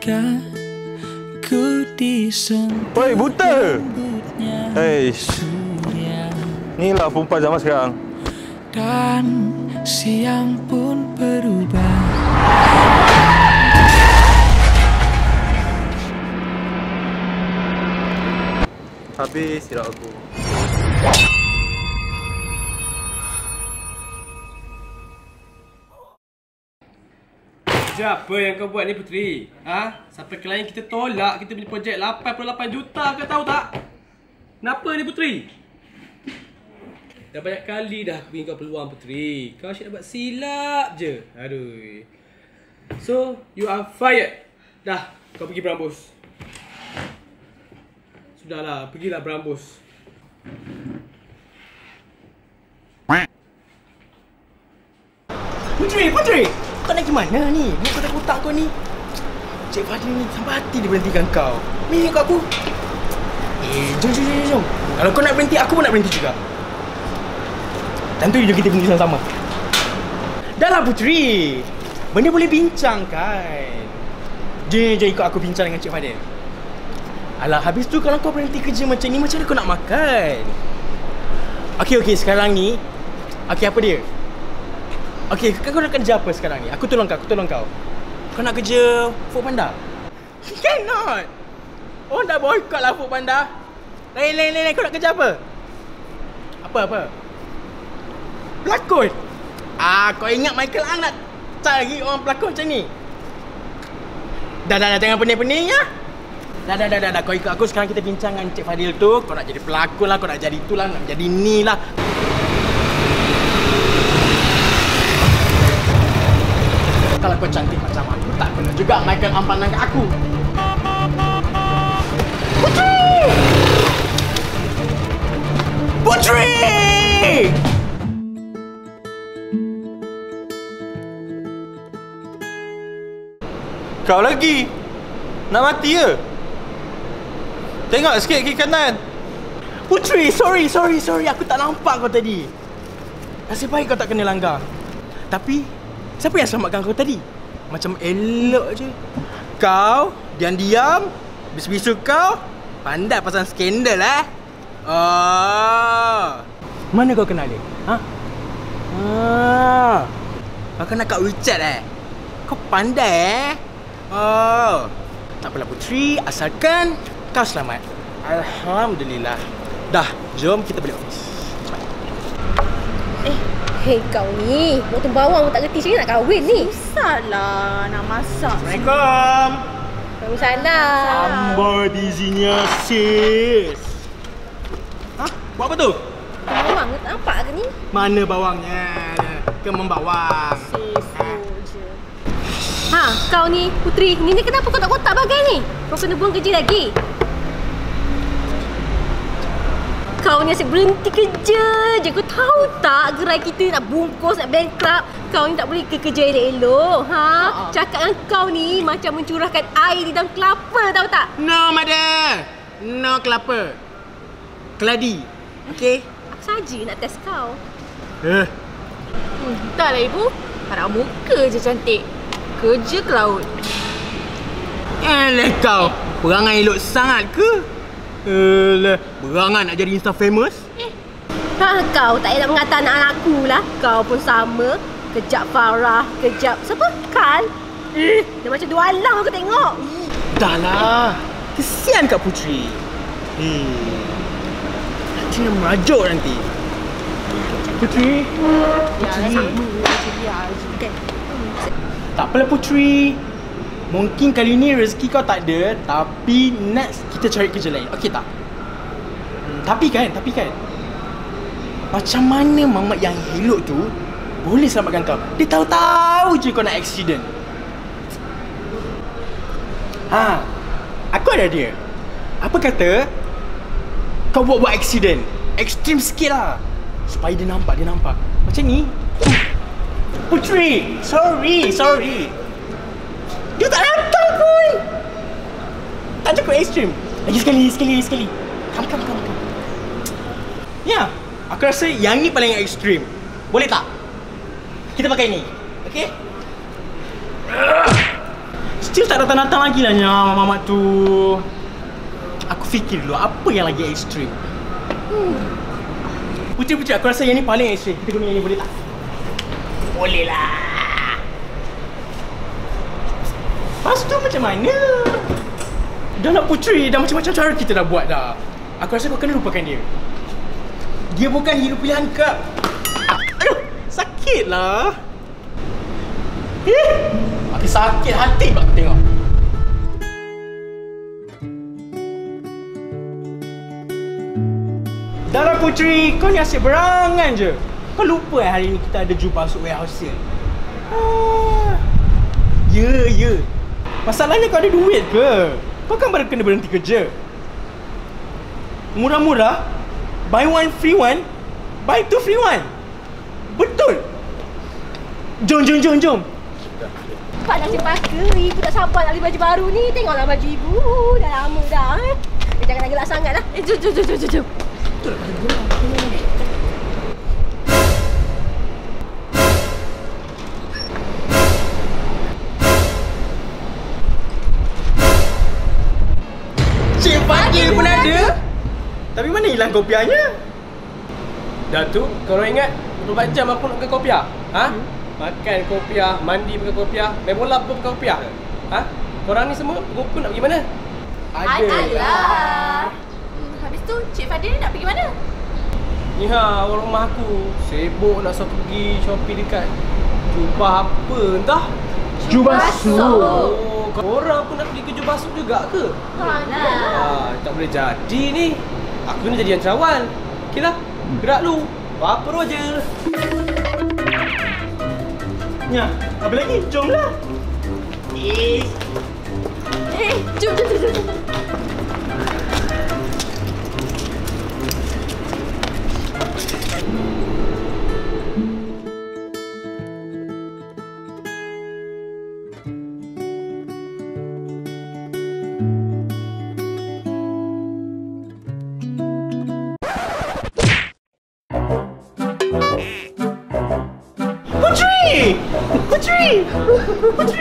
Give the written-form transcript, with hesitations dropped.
ketika ku disentuh. Woi, buta! Inilah perempuan zaman sekarang. Dan siang pun berubah. Habis silap aku. Apa yang kau buat ni, Puteri? Ha? Sampai klien kita tolak kita punya projek 88 juta, kau tahu tak? Kenapa ni, Puteri? Dah banyak kali dah aku bagi kau peluang, Puteri. Kau asyik nak buat silap je. Aduh. So, you are fired. Dah, kau pergi berambus. Sudahlah, pergilah berambus. Puteri! Kau nak pergi mana ni? Ni kau dah kotak kau ni. Cik Fadil ni sampai hati dia berhentikan kau. Ni kau aku. Jom. Kalau kau nak berhenti, aku pun nak berhenti juga. Tentu jom kita berhenti sama-sama. Dah lah, Puteri. Benda boleh bincang kan? Jom ikut aku bincang dengan Cik Fadil. Alah, habis tu kalau kau berhenti kerja macam ni, macam mana kau nak makan? Okey, sekarang ni. Okey, apa dia? Okey, kau nak kerja apa sekarang ni? Aku tolong kau. Kau nak kerja Foodpanda? Cannot! Oh, dah boycott lah Foodpanda. Lain, kau nak kerja apa? Apa? Pelakon? Kau ingat Michael Ang nak cari orang pelakon macam ni? Dah, jangan pening-pening ya? Dah, kau ikut aku. Sekarang kita bincang dengan Cik Fadil tu. Kau nak jadi pelakon lah, kau nak jadi itulah, nak jadi ni lah. Kalau kau cantik macam aku, tak kena juga Michael Ang pandang kat aku. Puteri! Kau lagi? Nak mati ke? Tengok sikit kiri kanan. Puteri, sorry. Aku tak nampak kau tadi. Nasib baik kau tak kena langgar. Tapi, siapa yang selamatkan kau tadi? Macam elok je. Kau, diam-diam, bisu-bisu kau, pandai pasal skandal Mana kau kenal dia? Kau kenal kat WeChat Kau pandai Tak apalah, Puteri, asalkan kau selamat. Alhamdulillah. Dah, jom kita balik office. Hei kau ni, potong bawang pun tak kerti macam nak kahwin ni. Susahlah nak masak. Assalamualaikum. Waalaikumsalam. Amboi bizinya sis. Buat apa tu? Bawang tak nampak ke ni? Mana bawangnya? Kemang bawang. Sesu je. Kau ni, Puteri, ni kenapa kau tak kotak bagai ni? Kau kena buang kerja lagi. Kau ni asyik berhenti kerja je. Kau tahu tak gerai kita nak bungkus, nak bankrupt. Kau ni tak boleh kerja elok-elok. Cakap dengan kau ni macam mencurahkan air di dalam kelapa, tahu tak? No, mother. No kelapa. Keladi. Okey? Aku saja nak test kau. Entahlah ibu. Harap muka je cantik. Kerja ke laut. Kau. Perangai elok sangat ke? Berangan nak jadi Insta famous? Kau tak payah nak mengata anak aku lah. Kau pun sama. Kejap Farah, kejap siapa? Kan? Dia macam dua alam aku tengok. Dah lah. Kesian kat Puteri. Nanti nak merajuk nanti. Puteri. Okay. Tak apalah, Puteri. Mungkin kali ni rezeki kau tak ada, tapi next kita cari kerja lain. Okey tak? Tapi kan, macam mana mamat yang elok tu boleh selamatkan kau? Dia tahu-tahu je kau nak accident. Aku ada dia. Apa kata kau buat accident ekstrim sikit lah, supaya dia nampak. Macam ni. Puteri, sorry. Dia tak datang pun. Tak cukup ekstrim. Lagi sekali. Come. Ya, aku rasa yang ni paling ekstrim. Boleh tak? Kita pakai ni. Okay? Still tak datang-datang lagi lah mamat tu. Aku fikir dulu apa yang lagi ekstrim. Putri, aku rasa yang ni paling ekstrim. Kita guna yang ni boleh tak? Boleh lah. Lepas tu macam mana? Dah nak Putri, dah macam-macam cara kita dah buat dah. Aku rasa kau kena lupakan dia. Dia bukan hero pilihan kau. Aduh, sakit lah. Makin sakit hati pula aku tengok. Dah lah Putri, kau ni asyik berangan je. Kau lupa hari ni kita ada jumpa masuk warehouse sale. Ya. Masalahnya kau ada duit ke? Kau kan baru kena berhenti kerja. Murah-murah, buy one free one, buy two free one. Betul. Jom. Pak nak cepaka. Ibu tak sabar nak beli baju baru ni. Tengoklah baju ibu. Dah lama dah. Jangan nak gelak sangat lah. Jom. Betul lah pada gelak. Cik Fadil pun ada. Tapi mana hilang kopiahnya? Datuk, korang ingat 24 jam aku nak makan kopiah? Ha? Makan kopiah, mandi pakai kopiah, main bola pun pakai kopiah. Ha? Korang ni semua rukun nak pergi mana? Adalah. Habis tu Cik Fadil nak pergi mana? Ni orang rumah aku sibuk nak suatu pergi shopping dekat Jubah apa entah. Jubah Su. Oh, korang pun nak pergi ke Jubah Su juga ke? Tak boleh jadi ni. Aku ni jadi ancawan. Okeylah, gerak lu. Apa Roger? Ya, apa lagi? Jomlah. Jom. Putri!